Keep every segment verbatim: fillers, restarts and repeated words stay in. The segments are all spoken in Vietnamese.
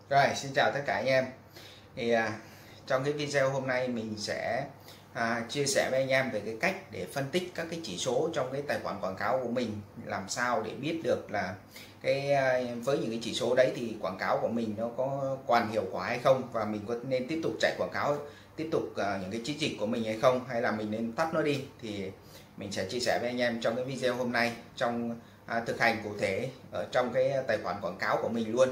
Rồi, xin chào tất cả anh em. Thì à, trong cái video hôm nay mình sẽ à, chia sẻ với anh em về cái cách để phân tích các cái chỉ số trong cái tài khoản quảng cáo của mình, làm sao để biết được là cái à, với những cái chỉ số đấy thì quảng cáo của mình nó có còn hiệu quả hay không, và mình có nên tiếp tục chạy quảng cáo, tiếp tục à, những cái chiến dịch của mình hay không, hay là mình nên tắt nó đi. Thì mình sẽ chia sẻ với anh em trong cái video hôm nay, trong à, thực hành cụ thể ở trong cái tài khoản quảng cáo của mình luôn.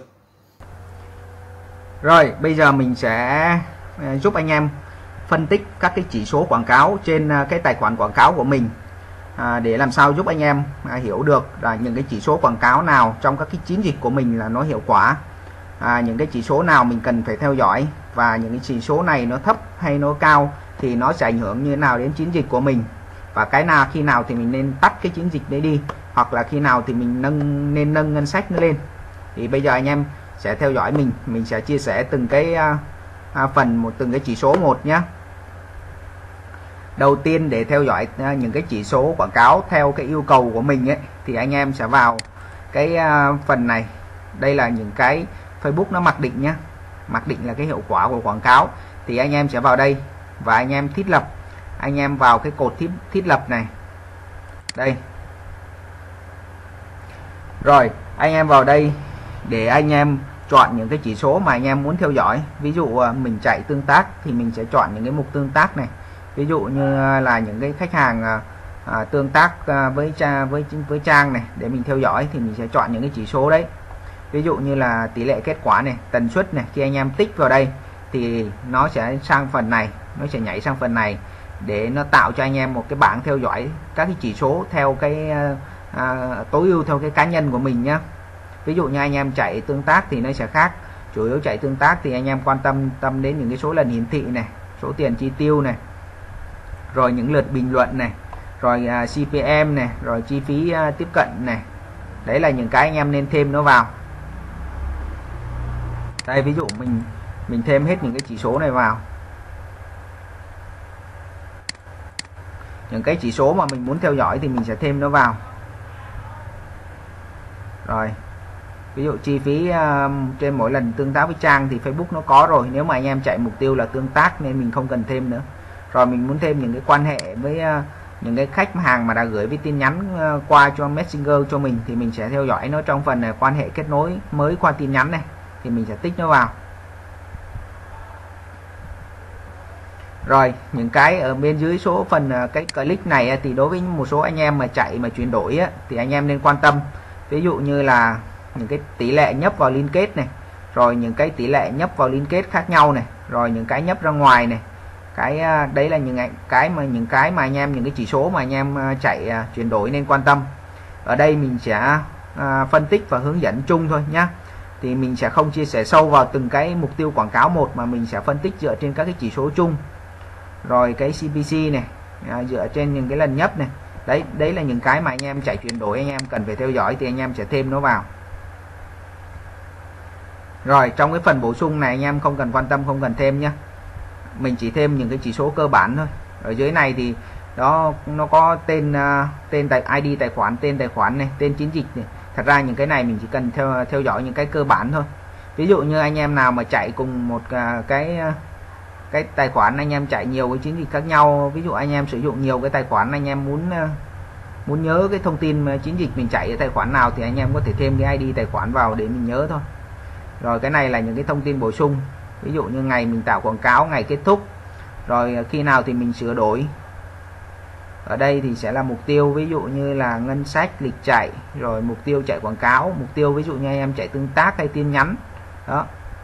Rồi, bây giờ mình sẽ giúp anh em phân tích các cái chỉ số quảng cáo trên cái tài khoản quảng cáo của mình, à, để làm sao giúp anh em à, hiểu được là những cái chỉ số quảng cáo nào trong các cái chiến dịch của mình là nó hiệu quả, à, những cái chỉ số nào mình cần phải theo dõi, và những cái chỉ số này nó thấp hay nó cao thì nó sẽ ảnh hưởng như thế nào đến chiến dịch của mình, và cái nào khi nào thì mình nên tắt cái chiến dịch đấy đi, hoặc là khi nào thì mình nâng nên nâng ngân sách nó lên. Thì bây giờ anh em sẽ theo dõi mình mình sẽ chia sẻ từng cái à, à, phần một, từng cái chỉ số một nhé. Đầu tiên, để theo dõi à, những cái chỉ số quảng cáo theo cái yêu cầu của mình ấy, thì anh em sẽ vào cái à, phần này. Đây là những cái Facebook nó mặc định nhé, mặc định là cái hiệu quả của quảng cáo. Thì anh em sẽ vào đây và anh em thiết lập, anh em vào cái cột thiết, thiết lập này đây. Rồi anh em vào đây để anh em chọn những cái chỉ số mà anh em muốn theo dõi. Ví dụ mình chạy tương tác thì mình sẽ chọn những cái mục tương tác này. Ví dụ như là những cái khách hàng à, tương tác với cha với với trang này để mình theo dõi, thì mình sẽ chọn những cái chỉ số đấy. Ví dụ như là tỷ lệ kết quả này, tần suất này, khi anh em tích vào đây thì nó sẽ sang phần này, nó sẽ nhảy sang phần này để nó tạo cho anh em một cái bảng theo dõi các cái chỉ số theo cái à, tối ưu theo cái cá nhân của mình nhé. Ví dụ như anh em chạy tương tác thì nó sẽ khác. Chủ yếu chạy tương tác thì anh em quan tâm tâm đến những cái số lần hiển thị này, số tiền chi tiêu này, rồi những lượt bình luận này, rồi uh, xê pê em này, rồi chi phí uh, tiếp cận này. Đấy là những cái anh em nên thêm nó vào. Đây, ví dụ mình mình thêm hết những cái chỉ số này vào. Những cái chỉ số mà mình muốn theo dõi thì mình sẽ thêm nó vào. Rồi ví dụ chi phí uh, trên mỗi lần tương tác với trang thì Facebook nó có rồi, nếu mà anh em chạy mục tiêu là tương tác nên mình không cần thêm nữa. Rồi mình muốn thêm những cái quan hệ với uh, những cái khách hàng mà đã gửi với tin nhắn uh, qua cho Messenger cho mình, thì mình sẽ theo dõi nó trong phần uh, quan hệ kết nối mới qua tin nhắn này, thì mình sẽ tích nó vào. Rồi những cái ở bên dưới số phần uh, cái click này uh, thì đối với một số anh em mà chạy mà chuyển đổi uh, thì anh em nên quan tâm. Ví dụ như là những cái tỷ lệ nhấp vào liên kết này, rồi những cái tỷ lệ nhấp vào liên kết khác nhau này, rồi những cái nhấp ra ngoài này. Cái đấy là những cái mà những cái mà anh em những cái chỉ số mà anh em chạy uh, chuyển đổi nên quan tâm. Ở đây mình sẽ uh, phân tích và hướng dẫn chung thôi nhá. Thì mình sẽ không chia sẻ sâu vào từng cái mục tiêu quảng cáo một, mà mình sẽ phân tích dựa trên các cái chỉ số chung. Rồi cái xê pê xê này uh, dựa trên những cái lần nhấp này. Đấy, đấy là những cái mà anh em chạy chuyển đổi anh em cần phải theo dõi, thì anh em sẽ thêm nó vào. Rồi trong cái phần bổ sung này anh em không cần quan tâm, không cần thêm nhé. Mình chỉ thêm những cái chỉ số cơ bản thôi. Ở dưới này thì đó nó có tên uh, tên tài i đê tài khoản, tên tài khoản này, tên chiến dịch này. Thật ra những cái này mình chỉ cần theo theo dõi những cái cơ bản thôi. Ví dụ như anh em nào mà chạy cùng một uh, cái uh, cái tài khoản, anh em chạy nhiều cái chiến dịch khác nhau, ví dụ anh em sử dụng nhiều cái tài khoản, anh em muốn uh, muốn nhớ cái thông tin chiến dịch mình chạy ở tài khoản nào thì anh em có thể thêm cái i đê tài khoản vào để mình nhớ thôi. Rồi cái này là những cái thông tin bổ sung, ví dụ như ngày mình tạo quảng cáo, ngày kết thúc, rồi khi nào thì mình sửa đổi. Ở đây thì sẽ là mục tiêu, ví dụ như là ngân sách, lịch chạy, rồi mục tiêu chạy quảng cáo, mục tiêu ví dụ như anh em chạy tương tác hay tin nhắn đó.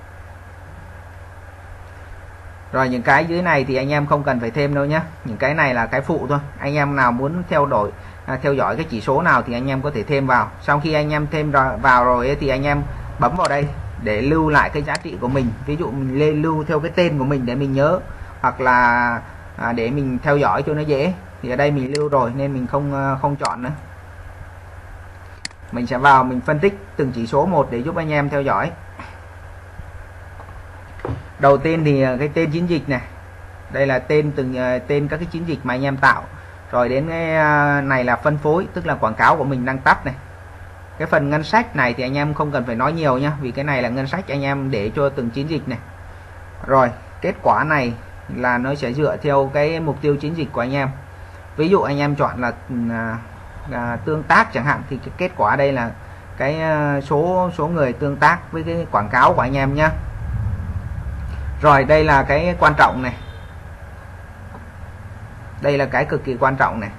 Rồi những cái dưới này thì anh em không cần phải thêm đâu nhé, những cái này là cái phụ thôi. Anh em nào muốn theo đổi à, theo dõi cái chỉ số nào thì anh em có thể thêm vào. Sau khi anh em thêm vào rồi ấy, thì anh em bấm vào đây để lưu lại cái giá trị của mình. Ví dụ mình lên lưu theo cái tên của mình để mình nhớ, hoặc là à, để mình theo dõi cho nó dễ. Thì ở đây mình lưu rồi nên mình không không chọn nữa. Mình sẽ vào mình phân tích từng chỉ số một để giúp anh em theo dõi. Đầu tiên thì cái tên chiến dịch này, đây là tên từng tên các cái chiến dịch mà anh em tạo. Rồi đến cái này là phân phối, tức là quảng cáo của mình đang tắt này. cái phần ngân sách này thì anh em không cần phải nói nhiều nhá, vì cái này là ngân sách anh em để cho từng chiến dịch này. Rồi kết quả này là nó sẽ dựa theo cái mục tiêu chiến dịch của anh em. Ví dụ anh em chọn là, là, là tương tác chẳng hạn, thì cái kết quả đây là cái số số người tương tác với cái quảng cáo của anh em nhé. Rồi đây là cái quan trọng này, đây là cái cực kỳ quan trọng này.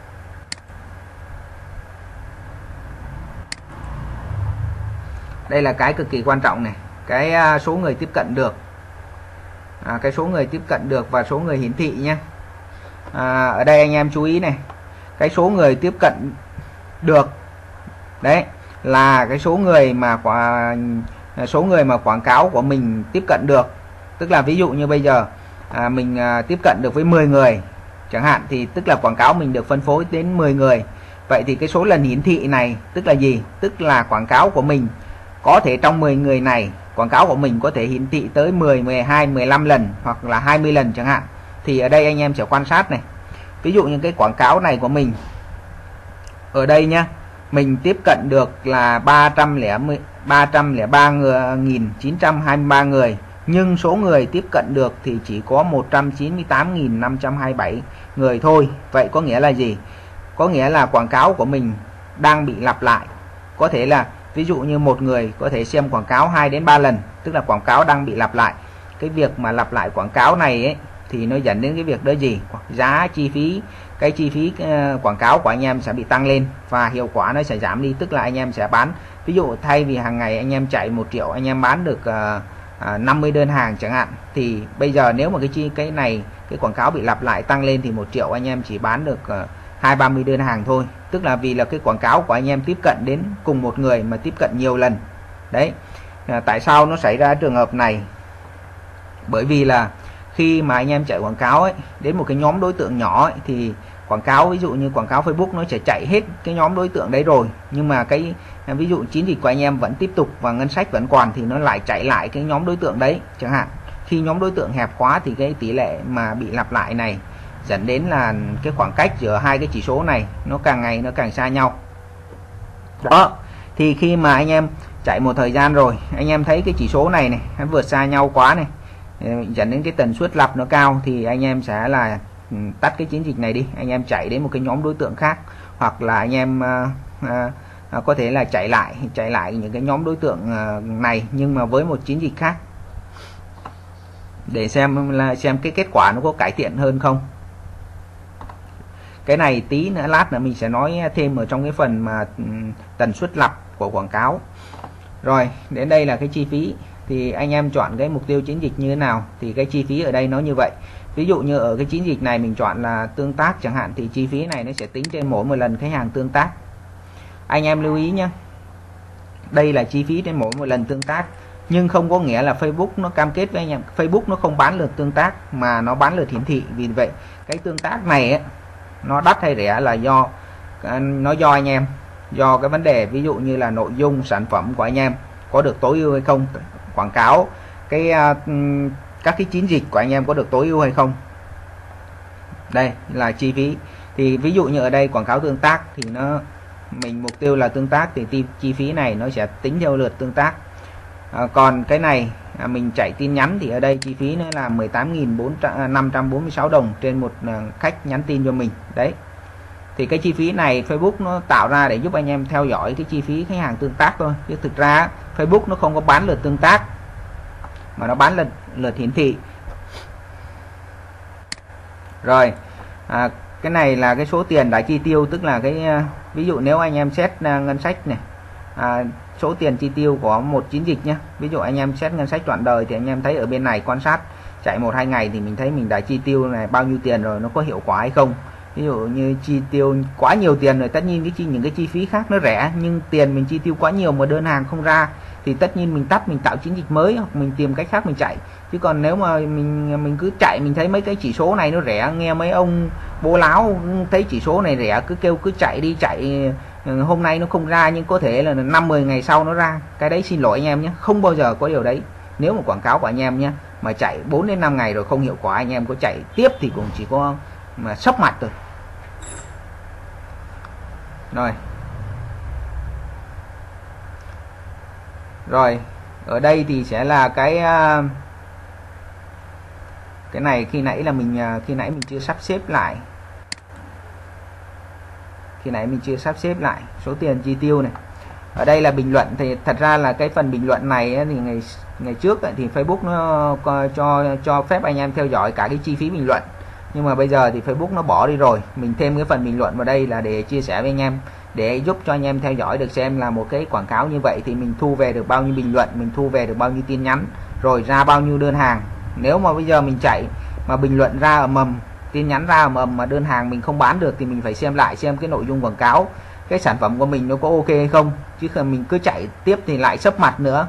Đây là cái cực kỳ quan trọng này, cái số người tiếp cận được, à, cái số người tiếp cận được và số người hiển thị nhé. À, ở đây anh em chú ý này, cái số người tiếp cận được đấy là cái số người mà quả, số người mà quảng cáo của mình tiếp cận được. Tức là ví dụ như bây giờ à, mình à, tiếp cận được với mười người chẳng hạn, thì tức là quảng cáo mình được phân phối đến mười người. Vậy thì cái số lần hiển thị này tức là gì? Tức là quảng cáo của mình có thể trong mười người này, quảng cáo của mình có thể hiển thị tới mười, mười hai, mười lăm lần hoặc là hai mươi lần chẳng hạn. Thì ở đây anh em sẽ quan sát này, ví dụ như cái quảng cáo này của mình ở đây nhá, mình tiếp cận được là ba trăm lẻ ba nghìn chín trăm hai mươi ba người, nhưng số người tiếp cận được thì chỉ có một trăm chín mươi tám nghìn năm trăm hai mươi bảy người thôi. Vậy có nghĩa là gì? Có nghĩa là quảng cáo của mình đang bị lặp lại. Có thể là ví dụ như một người có thể xem quảng cáo hai đến ba lần, tức là quảng cáo đang bị lặp lại. Cái việc mà lặp lại quảng cáo này ấy, thì nó dẫn đến cái việc đó gì? Giá chi phí, cái chi phí uh, quảng cáo của anh em sẽ bị tăng lên và hiệu quả nó sẽ giảm đi. Tức là anh em sẽ bán, ví dụ thay vì hàng ngày anh em chạy một triệu, anh em bán được uh, uh, năm mươi đơn hàng chẳng hạn, thì bây giờ nếu mà cái chi cái này cái quảng cáo bị lặp lại tăng lên thì một triệu anh em chỉ bán được uh, hai ba mươi đơn hàng thôi. Tức là vì là cái quảng cáo của anh em tiếp cận đến cùng một người mà tiếp cận nhiều lần đấy. Uh, tại sao nó xảy ra trường hợp này? Bởi vì là khi mà anh em chạy quảng cáo ấy, đến một cái nhóm đối tượng nhỏ ấy, thì quảng cáo ví dụ như quảng cáo Facebook nó sẽ chạy hết cái nhóm đối tượng đấy rồi, nhưng mà cái ví dụ chiến dịch của anh em vẫn tiếp tục và ngân sách vẫn còn thì nó lại chạy lại cái nhóm đối tượng đấy chẳng hạn. Khi nhóm đối tượng hẹp quá thì cái tỷ lệ mà bị lặp lại này dẫn đến là cái khoảng cách giữa hai cái chỉ số này nó càng ngày nó càng xa nhau. Đó, thì khi mà anh em chạy một thời gian rồi, anh em thấy cái chỉ số này này nó vượt xa nhau quá này, dẫn đến cái tần suất lặp nó cao, thì anh em sẽ là tắt cái chiến dịch này đi, anh em chạy đến một cái nhóm đối tượng khác, hoặc là anh em uh, uh, có thể là chạy lại chạy lại những cái nhóm đối tượng uh, này nhưng mà với một chiến dịch khác, để xem là xem cái kết quả nó có cải thiện hơn không. Cái này tí nữa lát nữa mình sẽ nói thêm ở trong cái phần mà um, tần suất lặp của quảng cáo. Rồi đến đây là cái chi phí, thì anh em chọn cái mục tiêu chiến dịch như thế nào thì cái chi phí ở đây nó như vậy. Ví dụ như ở cái chiến dịch này mình chọn là tương tác chẳng hạn, thì chi phí này nó sẽ tính trên mỗi một lần khách hàng tương tác. Anh em lưu ý nhé, đây là chi phí trên mỗi một lần tương tác, nhưng không có nghĩa là Facebook nó cam kết với anh em. Facebook nó không bán lượt tương tác mà nó bán lượt hiển thị. Vì vậy cái tương tác này ấy, nó đắt hay rẻ là do nó do anh em, do cái vấn đề ví dụ như là nội dung sản phẩm của anh em có được tối ưu hay không, quảng cáo cái uh, các cái chiến dịch của anh em có được tối ưu hay không. Đây là chi phí. Thì ví dụ như ở đây quảng cáo tương tác thì nó mình mục tiêu là tương tác thì chi phí này nó sẽ tính theo lượt tương tác. À, còn cái này à, mình chạy tin nhắn thì ở đây chi phí nó là mười tám nghìn năm trăm bốn mươi sáu đồng trên một uh, khách nhắn tin cho mình. Đấy. Thì cái chi phí này Facebook nó tạo ra để giúp anh em theo dõi cái chi phí khách hàng tương tác thôi, chứ thực ra Facebook nó không có bán lượt tương tác mà nó bán lượt lượt hiển thị. Rồi à, cái này là cái số tiền đã chi tiêu, tức là cái ví dụ nếu anh em xét ngân sách này, à, số tiền chi tiêu của một chiến dịch nhé. Ví dụ anh em xét ngân sách trọn đời thì anh em thấy ở bên này quan sát chạy một hai ngày thì mình thấy mình đã chi tiêu này bao nhiêu tiền rồi, nó có hiệu quả hay không. Ví dụ như chi tiêu quá nhiều tiền rồi, tất nhiên cái chi những cái chi phí khác nó rẻ, nhưng tiền mình chi tiêu quá nhiều mà đơn hàng không ra thì tất nhiên mình tắt, mình tạo chiến dịch mới hoặc mình tìm cách khác mình chạy. Chứ còn nếu mà mình mình cứ chạy, mình thấy mấy cái chỉ số này nó rẻ, nghe mấy ông bố láo thấy chỉ số này rẻ cứ kêu cứ chạy đi chạy, hôm nay nó không ra nhưng có thể là năm mười ngày sau nó ra. Cái đấy xin lỗi anh em nhé, không bao giờ có điều đấy. Nếu mà quảng cáo của anh em nhé mà chạy bốn đến năm ngày rồi không hiệu quả, anh em có chạy tiếp thì cũng chỉ có mà sốc mặt rồi. Rồi Rồi ở đây thì sẽ là cái cái này khi nãy là mình khi nãy mình chưa sắp xếp lại khi nãy mình chưa sắp xếp lại số tiền chi tiêu này. Ở đây là bình luận, thì thật ra là cái phần bình luận này thì ngày ngày trước thì Facebook nó cho cho phép anh em theo dõi cả cái chi phí bình luận, nhưng mà bây giờ thì Facebook nó bỏ đi rồi. Mình thêm cái phần bình luận vào đây là để chia sẻ với anh em, để giúp cho anh em theo dõi được xem là một cái quảng cáo như vậy thì mình thu về được bao nhiêu bình luận, mình thu về được bao nhiêu tin nhắn, rồi ra bao nhiêu đơn hàng. Nếu mà bây giờ mình chạy mà bình luận ra ầm ầm, tin nhắn ra ầm ầm mà đơn hàng mình không bán được thì mình phải xem lại xem cái nội dung quảng cáo, cái sản phẩm của mình nó có ok hay không, chứ không mình cứ chạy tiếp thì lại sấp mặt nữa.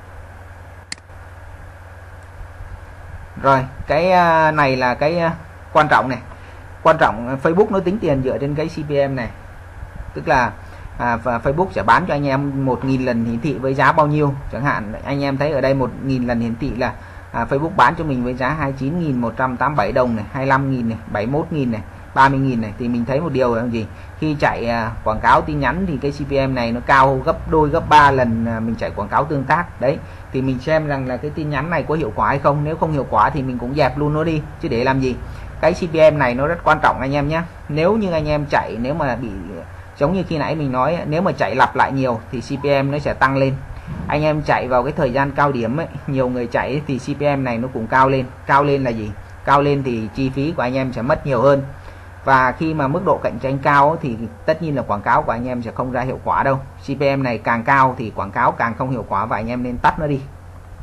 Rồi cái này là cái quan trọng này, quan trọng Facebook nó tính tiền dựa trên cái xê pê em này, tức là à, và Facebook sẽ bán cho anh em một nghìn lần hiển thị với giá bao nhiêu. Chẳng hạn anh em thấy ở đây một nghìn lần hiển thị là à, Facebook bán cho mình với giá hai mươi chín nghìn một trăm tám mươi bảy đồng này, hai mươi lăm nghìn này, bảy mươi mốt nghìn này, ba mươi nghìn này, thì mình thấy một điều là gì, khi chạy à, quảng cáo tin nhắn thì cái xê pê em này nó cao gấp đôi gấp ba lần à, mình chạy quảng cáo tương tác. Đấy thì mình xem rằng là cái tin nhắn này có hiệu quả hay không, nếu không hiệu quả thì mình cũng dẹp luôn nó đi, chứ để làm gì. Cái xê pê em này nó rất quan trọng anh em nhé. Nếu như anh em chạy, nếu mà bị giống như khi nãy mình nói, nếu mà chạy lặp lại nhiều thì xê pê em nó sẽ tăng lên. Anh em chạy vào cái thời gian cao điểm ấy, nhiều người chạy ấy, thì xê pê em này nó cũng cao lên. Cao lên là gì? Cao lên thì chi phí của anh em sẽ mất nhiều hơn. Và khi mà mức độ cạnh tranh cao ấy, thì tất nhiên là quảng cáo của anh em sẽ không ra hiệu quả đâu. xê pê em này càng cao thì quảng cáo càng không hiệu quả và anh em nên tắt nó đi.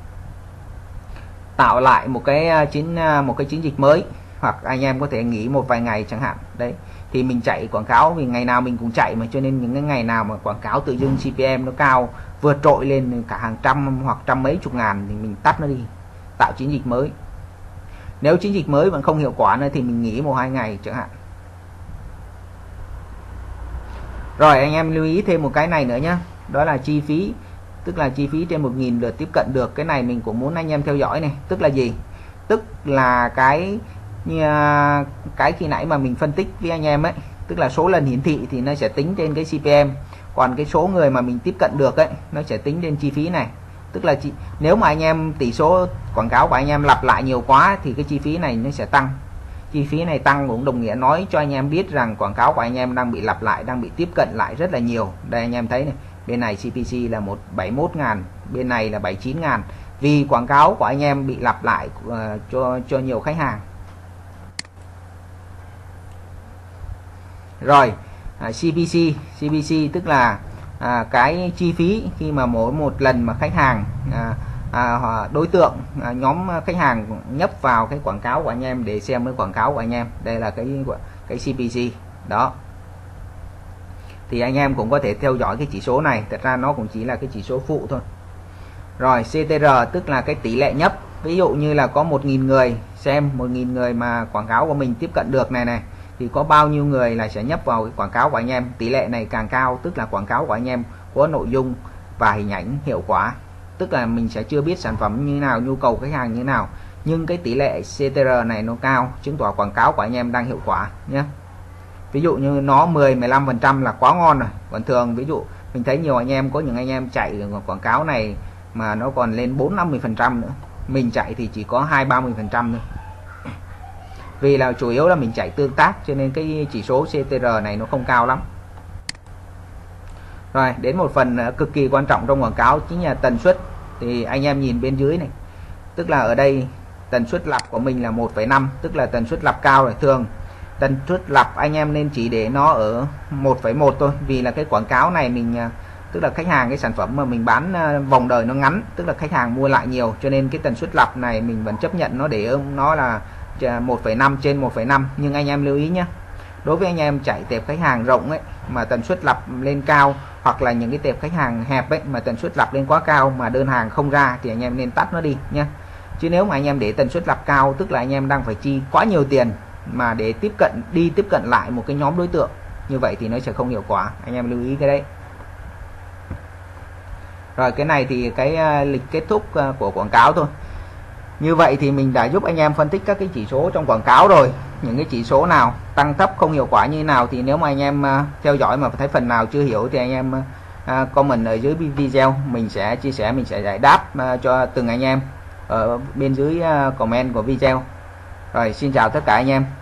Tạo lại một cái chiến một cái chiến dịch mới, hoặc anh em có thể nghỉ một vài ngày chẳng hạn. Đấy thì mình chạy quảng cáo vì ngày nào mình cũng chạy mà, cho nên những cái ngày nào mà quảng cáo tự dưng xê pê em nó cao vượt trội lên cả hàng trăm hoặc trăm mấy chục ngàn thì mình tắt nó đi, tạo chiến dịch mới. Nếu chiến dịch mới vẫn không hiệu quả nữa thì mình nghỉ một hai ngày chẳng hạn. Rồi anh em lưu ý thêm một cái này nữa nhé, đó là chi phí, tức là chi phí trên một nghìn lượt tiếp cận được. Cái này mình cũng muốn anh em theo dõi này, tức là gì? Tức là cái như cái khi nãy mà mình phân tích với anh em ấy, tức là số lần hiển thị thì nó sẽ tính trên cái xê pê em, còn cái số người mà mình tiếp cận được ấy nó sẽ tính trên chi phí này. Tức là chi, nếu mà anh em tỷ số quảng cáo của anh em lặp lại nhiều quá thì cái chi phí này nó sẽ tăng. Chi phí này tăng cũng đồng nghĩa nói cho anh em biết rằng quảng cáo của anh em đang bị lặp lại, đang bị tiếp cận lại rất là nhiều. Đây anh em thấy này, bên này xê pê xê là một trăm bảy mươi mốt ngàn, bên này là bảy mươi chín ngàn, vì quảng cáo của anh em bị lặp lại uh, cho cho nhiều khách hàng. Rồi à, xê pê xê, xê pê xê tức là à, cái chi phí khi mà mỗi một lần mà khách hàng à, à, đối tượng à, nhóm khách hàng nhấp vào cái quảng cáo của anh em để xem cái quảng cáo của anh em. Đây là cái cái xê pê xê đó. Thì anh em cũng có thể theo dõi cái chỉ số này, thật ra nó cũng chỉ là cái chỉ số phụ thôi. Rồi xê tê rờ tức là cái tỷ lệ nhấp, ví dụ như là có một nghìn người xem, một nghìn người mà quảng cáo của mình tiếp cận được này này, thì có bao nhiêu người là sẽ nhấp vào cái quảng cáo của anh em. Tỷ lệ này càng cao tức là quảng cáo của anh em có nội dung và hình ảnh hiệu quả, tức là mình sẽ chưa biết sản phẩm như nào, nhu cầu khách hàng như nào, nhưng cái tỷ lệ xê tê rờ này nó cao, chứng tỏ quảng cáo của anh em đang hiệu quả nhé. Ví dụ như nó mười mười lăm phần trăm là quá ngon rồi. Còn thường ví dụ mình thấy nhiều anh em, có những anh em chạy quảng cáo này mà nó còn lên bốn năm mươi phần trăm nữa, mình chạy thì chỉ có hai ba mươi phần trăm thôi. Vì là chủ yếu là mình chạy tương tác cho nên cái chỉ số xê tê rờ này nó không cao lắm. Rồi đến một phần cực kỳ quan trọng trong quảng cáo chính là tần suất. Thì anh em nhìn bên dưới này, tức là ở đây tần suất lặp của mình là một phẩy năm, tức là tần suất lặp cao rồi. Thường tần suất lặp anh em nên chỉ để nó ở một phẩy một thôi, vì là cái quảng cáo này mình, tức là khách hàng, cái sản phẩm mà mình bán vòng đời nó ngắn, tức là khách hàng mua lại nhiều, cho nên cái tần suất lặp này mình vẫn chấp nhận nó để nó là một phẩy năm trên một phẩy năm. Nhưng anh em lưu ý nhé, đối với anh em chạy tệp khách hàng rộng ấy mà tần suất lặp lên cao, hoặc là những cái tệp khách hàng hẹp ấy mà tần suất lặp lên quá cao mà đơn hàng không ra, thì anh em nên tắt nó đi nhé. Chứ nếu mà anh em để tần suất lặp cao, tức là anh em đang phải chi quá nhiều tiền mà để tiếp cận đi tiếp cận lại một cái nhóm đối tượng, như vậy thì nó sẽ không hiệu quả. Anh em lưu ý cái đấy. Rồi cái này thì cái lịch kết thúc của quảng cáo thôi. Như vậy thì mình đã giúp anh em phân tích các cái chỉ số trong quảng cáo rồi. Những cái chỉ số nào, tăng thấp không hiệu quả như thế nào, thì nếu mà anh em theo dõi mà thấy phần nào chưa hiểu thì anh em à, comment ở dưới video, mình sẽ chia sẻ, mình sẽ giải đáp à, cho từng anh em ở bên dưới à, comment của video. Rồi xin chào tất cả anh em.